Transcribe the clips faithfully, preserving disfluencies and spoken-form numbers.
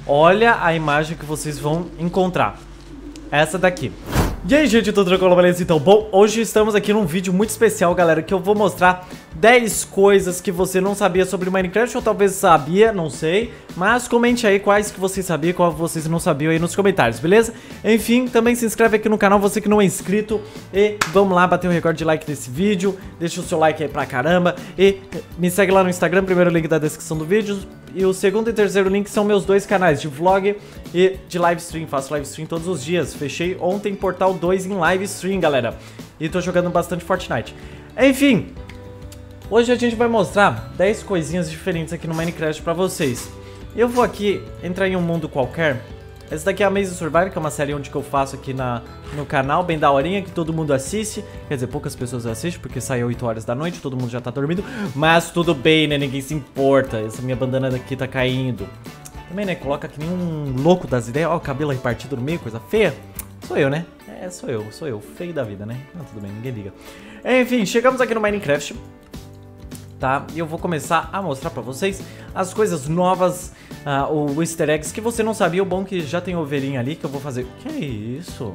olha a imagem que vocês vão encontrar. Essa daqui. E aí, gente, tudo tranquilo, beleza? Então, bom, hoje estamos aqui num vídeo muito especial, galera, que eu vou mostrar dez coisas que você não sabia sobre Minecraft, ou talvez sabia, não sei, mas comente aí quais que vocês sabiam e quais vocês não sabiam aí nos comentários, beleza? Enfim, também se inscreve aqui no canal, você que não é inscrito, e vamos lá bater o recorde de like desse vídeo, deixa o seu like aí pra caramba, e me segue lá no Instagram, primeiro link da descrição do vídeo, e o segundo e terceiro link são meus dois canais de vlog e de live stream, faço live stream todos os dias, fechei ontem Portal dois em live stream, galera, e tô jogando bastante Fortnite. Enfim, hoje a gente vai mostrar dez coisinhas diferentes aqui no Minecraft pra vocês. Eu vou aqui entrar em um mundo qualquer. Essa daqui é a Maze Survival, que é uma série onde que eu faço aqui na, no canal, bem daorinha, que todo mundo assiste. Quer dizer, poucas pessoas assistem, porque sai oito horas da noite, todo mundo já tá dormindo. Mas tudo bem, né? Ninguém se importa. Essa minha bandana daqui tá caindo. Também, né? Coloca que nem um louco das ideias. Ó, o cabelo repartido no meio, coisa feia. Sou eu, né? É, sou eu, sou eu. Feio da vida, né? Não, tudo bem, ninguém liga. Enfim, chegamos aqui no Minecraft. Tá? E eu vou começar a mostrar pra vocês as coisas novas, uh, o easter eggs que você não sabia. O bom que já tem ovelhinha ali que eu vou fazer. Que isso?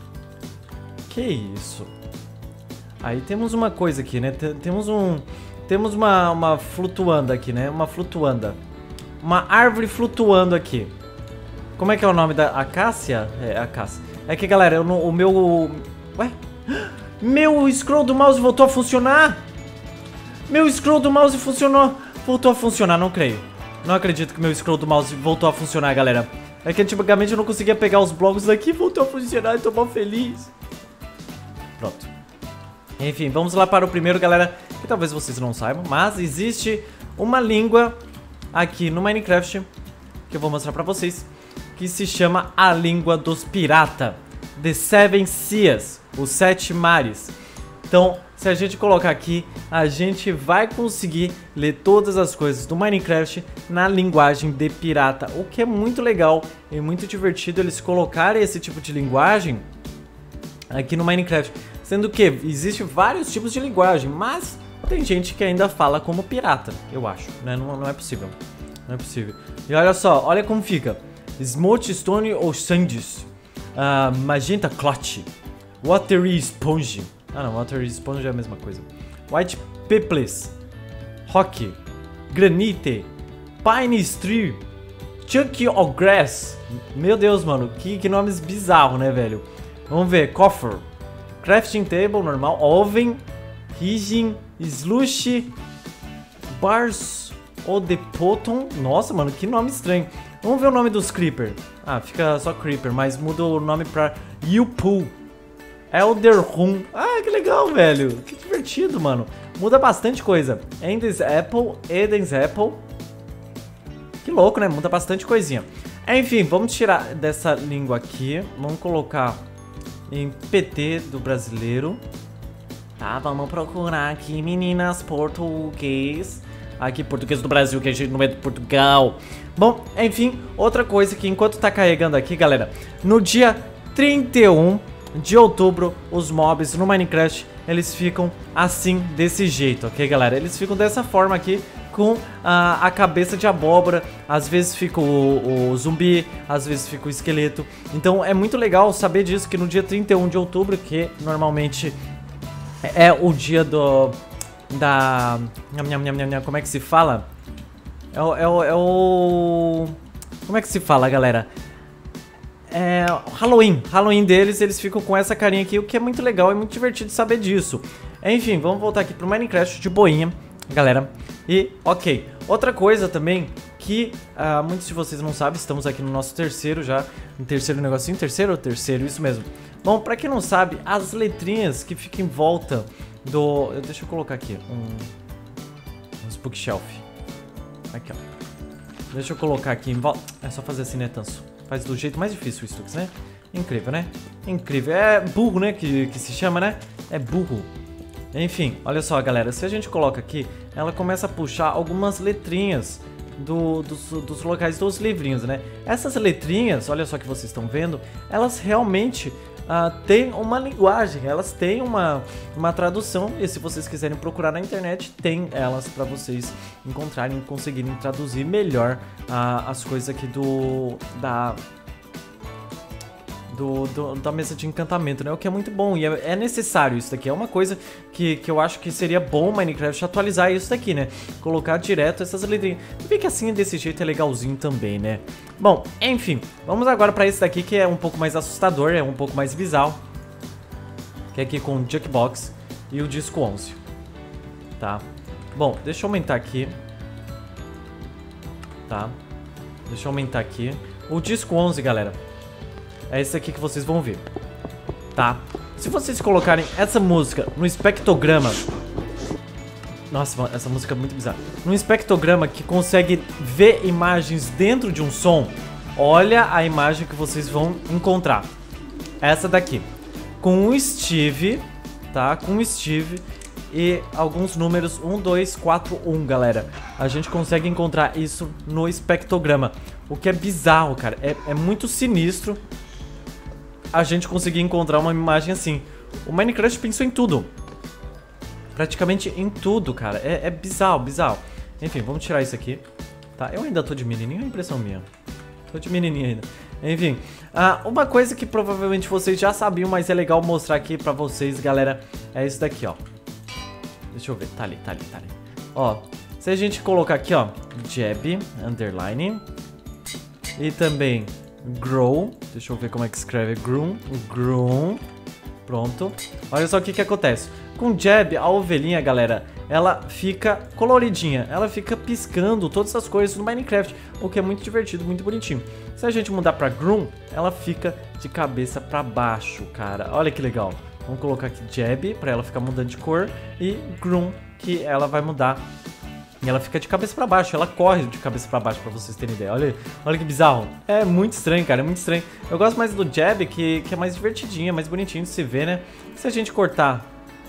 Que isso? Aí temos uma coisa aqui, né? T temos um... Temos uma, uma flutuanda aqui, né? Uma flutuanda. Uma árvore flutuando aqui. Como é que é o nome da acácia? É, acácia. É que, galera, eu não, o meu... Ué? Meu scroll do mouse voltou a funcionar! Meu scroll do mouse funcionou. Voltou a funcionar, não creio. Não acredito que meu scroll do mouse voltou a funcionar, galera. É que antigamente eu não conseguia pegar os blocos daqui. Voltou a funcionar e tô mal feliz. Pronto. Enfim, vamos lá para o primeiro, galera, que talvez vocês não saibam, mas existe uma língua aqui no Minecraft que eu vou mostrar pra vocês, que se chama a língua dos pirata, The Seven Seas, os sete mares. Então, se a gente colocar aqui, a gente vai conseguir ler todas as coisas do Minecraft na linguagem de pirata, o que é muito legal e muito divertido eles colocarem esse tipo de linguagem aqui no Minecraft. Sendo que existe vários tipos de linguagem, mas tem gente que ainda fala como pirata, eu acho, né? Não, não é possível, não é possível. E olha só, olha como fica: Smooth Stone ou Sands, uh, Magenta Clot, Watery Sponge. Ah não, Water Sponge é a mesma coisa. White Peples, Rock, Granite, Pine Tree, Chunky of Grass. Meu Deus, mano, que, que nomes bizarros, né, velho? Vamos ver, Coffer, Crafting Table, normal, Oven, Higgin, Slush, Bars ou The Potom. Nossa, mano, que nome estranho. Vamos ver o nome dos Creeper. Ah, fica só Creeper, mas muda o nome pra Yupu. Elder Room. Ah, que legal, velho. Que divertido, mano. Muda bastante coisa. Ender's Apple, Eden's Apple. Que louco, né? Muda bastante coisinha. Enfim, vamos tirar dessa língua aqui. Vamos colocar em P T do brasileiro. Tá, vamos procurar aqui, meninas, português. Aqui, português do Brasil, que a gente não é de Portugal. Bom, enfim, outra coisa que enquanto tá carregando aqui, galera, no dia trinta e um de outubro, os mobs no Minecraft, eles ficam assim, desse jeito, ok, galera? Eles ficam dessa forma aqui, com a, a cabeça de abóbora. Às vezes fica o, o zumbi, às vezes fica o esqueleto. Então é muito legal saber disso, que no dia trinta e um de outubro, que normalmente é o dia do... da... como é que se fala? É o... É o, é o... como é que se fala, galera? É, Halloween, Halloween deles, eles ficam com essa carinha aqui, o que é muito legal e muito divertido saber disso. Enfim, vamos voltar aqui pro Minecraft de boinha, galera. E, ok, outra coisa também que uh, muitos de vocês não sabem, estamos aqui no nosso terceiro já, no terceiro negocinho, terceiro ou terceiro, isso mesmo. Bom, pra quem não sabe, as letrinhas que ficam em volta do... Deixa eu colocar aqui, um, um bookshelf. Aqui, ó. Deixa eu colocar aqui em volta, é só fazer assim, né, Tanso? Faz do jeito mais difícil o Stux, né? Incrível, né? Incrível. É burro, né? Que, que se chama, né? É burro. Enfim, olha só, galera. Se a gente coloca aqui, ela começa a puxar algumas letrinhas do, dos, dos locais dos livrinhos, né? Essas letrinhas, olha só que vocês estão vendo, elas realmente uh, têm uma linguagem, elas têm uma, uma tradução, e se vocês quiserem procurar na internet, tem elas para vocês encontrarem e conseguirem traduzir melhor uh, as coisas aqui do... da... Do, do, da mesa de encantamento, né? O que é muito bom e é, é necessário isso daqui. É uma coisa que, que eu acho que seria bom o Minecraft atualizar isso daqui, né? Colocar direto essas letrinhas. Vê que assim, desse jeito, é legalzinho também, né? Bom, enfim. Vamos agora pra esse daqui que é um pouco mais assustador, é um pouco mais visual. Que é aqui com o Jukebox e o Disco onze. Tá? Bom, deixa eu aumentar aqui. Tá? Deixa eu aumentar aqui. O Disco onze, galera, é esse aqui que vocês vão ver, tá? Se vocês colocarem essa música no espectrograma... Nossa, essa música é muito bizarra. No espectrograma que consegue ver imagens dentro de um som, olha a imagem que vocês vão encontrar. Essa daqui. Com o Steve, tá? Com o Steve e alguns números um, dois, quatro, um, galera. A gente consegue encontrar isso no espectrograma. O que é bizarro, cara. É, é muito sinistro a gente conseguir encontrar uma imagem assim. O Minecraft pensou em tudo. Praticamente em tudo, cara. É, é bizarro, bizarro. Enfim, vamos tirar isso aqui. Tá, eu ainda tô de menininho, é impressão minha. Tô de menininho ainda. Enfim, ah, uma coisa que provavelmente vocês já sabiam, mas é legal mostrar aqui pra vocês, galera, é isso daqui, ó. Deixa eu ver, tá ali, tá ali, tá ali. Ó, se a gente colocar aqui, ó, jab, underline, e também grow, deixa eu ver como é que escreve groom, groom, pronto. Olha só o que que acontece. Com jab, a ovelhinha, galera, ela fica coloridinha, ela fica piscando todas essas coisas no Minecraft, o que é muito divertido, muito bonitinho. Se a gente mudar pra groom, ela fica de cabeça pra baixo, cara. Olha que legal. Vamos colocar aqui jab, pra ela ficar mudando de cor, e groom, que ela vai mudar. E ela fica de cabeça pra baixo, ela corre de cabeça pra baixo, pra vocês terem ideia. Olha, olha que bizarro. É muito estranho, cara, é muito estranho. Eu gosto mais do jab, que, que é mais divertidinho, é mais bonitinho de se ver, né? Se a gente cortar...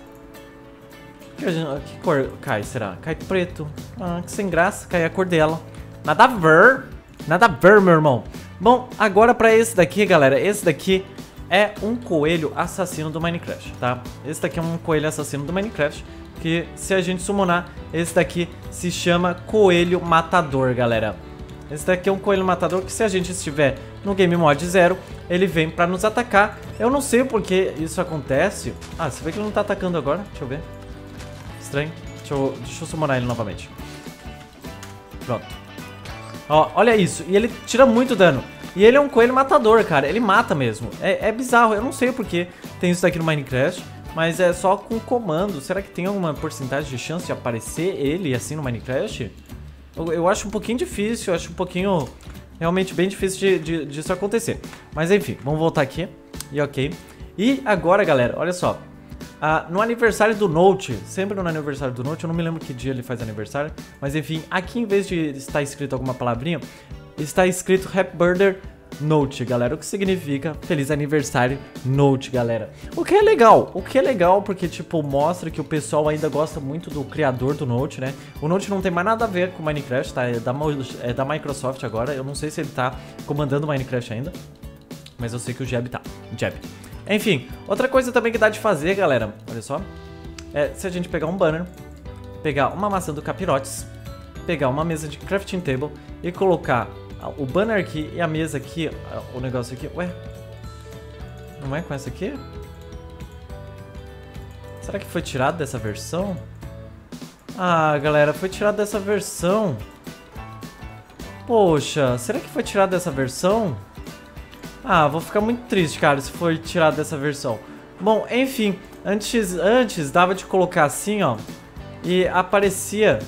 Que, que cor cai, será? Cai preto. Ah, que sem graça, cai a cor dela. Nada a ver. Nada a ver, meu irmão. Bom, agora pra esse daqui, galera. Esse daqui é um coelho assassino do Minecraft, tá? Esse daqui é um coelho assassino do Minecraft, que se a gente summonar, esse daqui se chama Coelho Matador, galera. Esse daqui é um coelho matador que, se a gente estiver no Game Mod zero, ele vem pra nos atacar. Eu não sei por que isso acontece. Ah, você vê que ele não tá atacando agora? Deixa eu ver. Estranho. Deixa eu, deixa eu summonar ele novamente. Pronto. Ó, olha isso. E ele tira muito dano. E ele é um coelho matador, cara. Ele mata mesmo. É, é bizarro. Eu não sei por que tem isso daqui no Minecraft, mas é só com comando. Será que tem alguma porcentagem de chance de aparecer ele assim no Minecraft? Eu, eu acho um pouquinho difícil. Eu acho um pouquinho... Realmente bem difícil de, de, disso acontecer. Mas enfim, vamos voltar aqui. E ok. E agora, galera, olha só. Ah, no aniversário do Note, sempre no aniversário do Note, eu não me lembro que dia ele faz aniversário, mas enfim, aqui em vez de estar escrito alguma palavrinha, está escrito Happy Birthday Note, galera, o que significa feliz aniversário Note, galera. O que é legal, o que é legal porque, tipo, mostra que o pessoal ainda gosta muito do criador do Note, né? O Note não tem mais nada a ver com o Minecraft, tá? É da, é da Microsoft agora, eu não sei se ele tá comandando o Minecraft ainda, mas eu sei que o Jab tá, Jab. Enfim, outra coisa também que dá de fazer, galera, olha só, é se a gente pegar um banner, pegar uma maçã do Capirotes, pegar uma mesa de crafting table e colocar o banner aqui e a mesa aqui, o negócio aqui, ué, não é com essa aqui? Será que foi tirado dessa versão? Ah, galera, foi tirado dessa versão. Poxa, será que foi tirado dessa versão? Ah, vou ficar muito triste, cara, se for tirado dessa versão. Bom, enfim, antes, antes dava de colocar assim, ó, e aparecia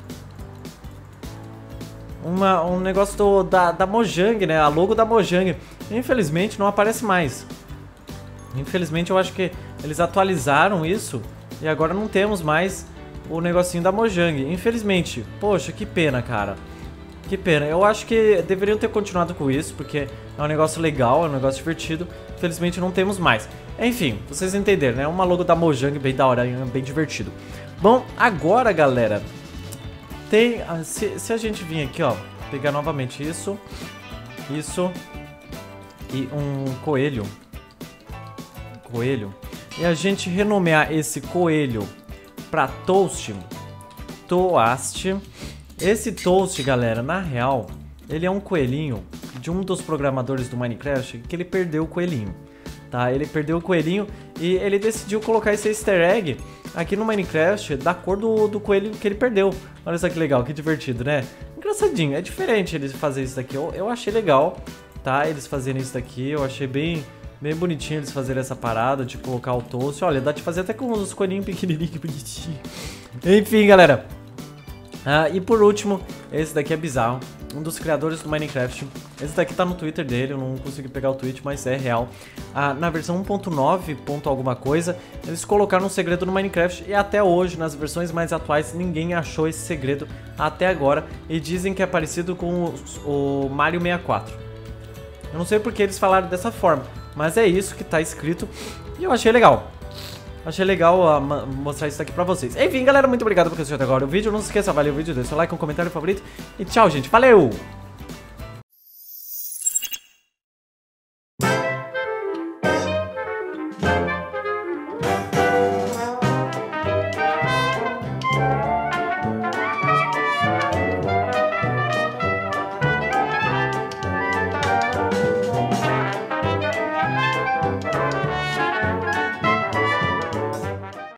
uma, um negócio do, da, da Mojang, né, a logo da Mojang. Infelizmente não aparece mais. Infelizmente eu acho que eles atualizaram isso e agora não temos mais o negocinho da Mojang. Infelizmente, poxa, que pena, cara. Que pena, eu acho que deveriam ter continuado com isso, porque é um negócio legal, é um negócio divertido. Infelizmente não temos mais. Enfim, vocês entenderam, né? Uma logo da Mojang bem da hora, bem divertido. Bom, agora, galera, tem... Se, se a gente vir aqui, ó, pegar novamente isso, isso e um coelho. coelho e a gente renomear esse coelho pra Toast, Toast. Esse Toast, galera, na real, ele é um coelhinho de um dos programadores do Minecraft que ele perdeu o coelhinho, tá? Ele perdeu o coelhinho e ele decidiu colocar esse easter egg aqui no Minecraft da cor do, do coelho que ele perdeu. Olha só que legal, que divertido, né? Engraçadinho, é diferente eles fazerem isso daqui. Eu, eu achei legal, tá? Eles fazerem isso daqui, eu achei bem, bem bonitinho eles fazerem essa parada de colocar o Toast. Olha, dá de fazer até com os coelhinhos pequenininhos, que bonitinho. Enfim, galera. Ah, e por último, esse daqui é bizarro. Um dos criadores do Minecraft. Esse daqui tá no Twitter dele, eu não consegui pegar o tweet, mas é real. Ah, na versão um ponto nove, ponto alguma coisa, eles colocaram um segredo no Minecraft e até hoje, nas versões mais atuais, ninguém achou esse segredo até agora. E dizem que é parecido com o, o Mario sessenta e quatro. Eu não sei porque eles falaram dessa forma, mas é isso que tá escrito e eu achei legal. Achei legal uh, mostrar isso aqui pra vocês. Enfim, galera, muito obrigado por assistir até agora o vídeo. Não se esqueça, valeu o vídeo, deixa o like, um comentário favorito. E tchau, gente. Valeu!